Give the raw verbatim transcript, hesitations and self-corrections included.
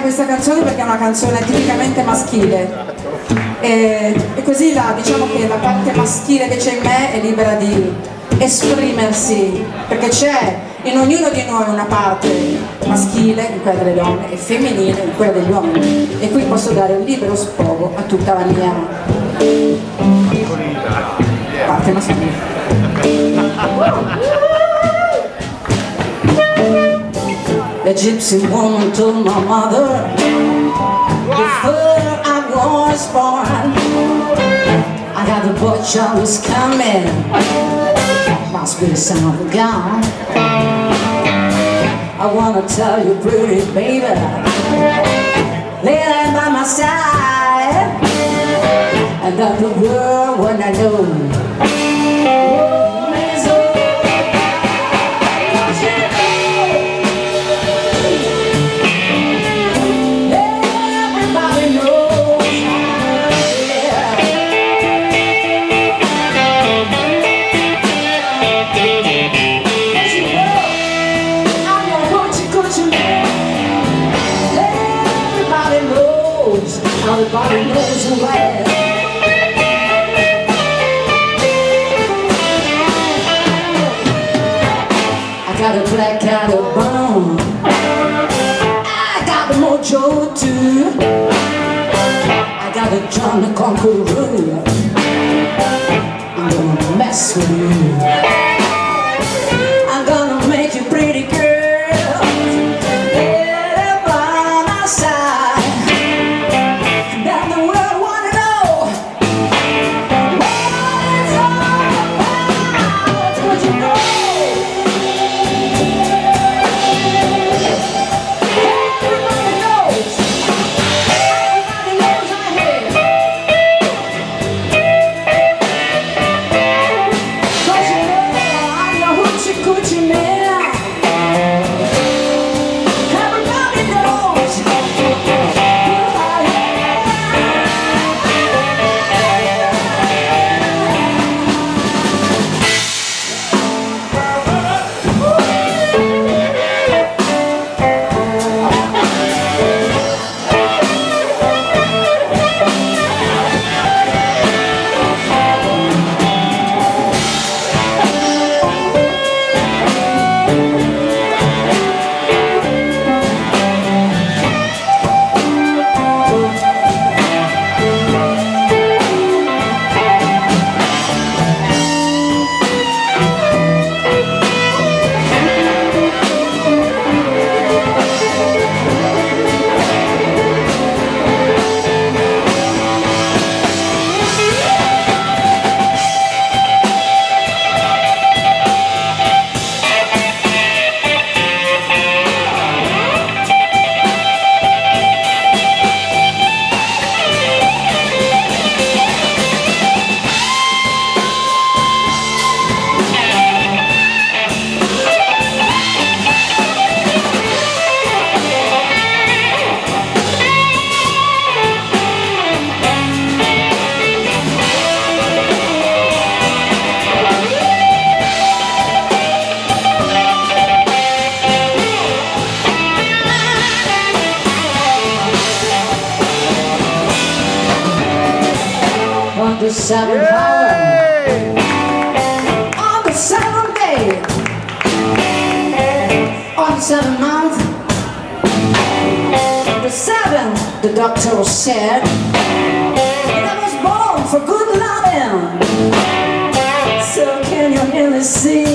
questa canzone perché è una canzone tipicamente maschile e, e così la, diciamo che la parte maschile che c'è in me è libera di esprimersi, perché c'è in ognuno di noi una parte maschile, in quella delle donne, e femminile, in quella degli uomini, e qui posso dare un libero sfogo a tutta la mia parte maschile. A gypsy woman told my mother before I was born, I got the boy child who's coming, must be the son of a gun. I wanna tell you pretty baby, lay there by my side, and that the world when I know. Everybody knows who I am. I got a black cat of bone, I got the mojo too, I got a John the Conqueror, I'm gonna mess with you, I'm gonna make you pretty girl. The seventh hour, on the seventh day, on the seventh month, the seventh, the doctor said, that I was born for good loving. So can you hear me sing?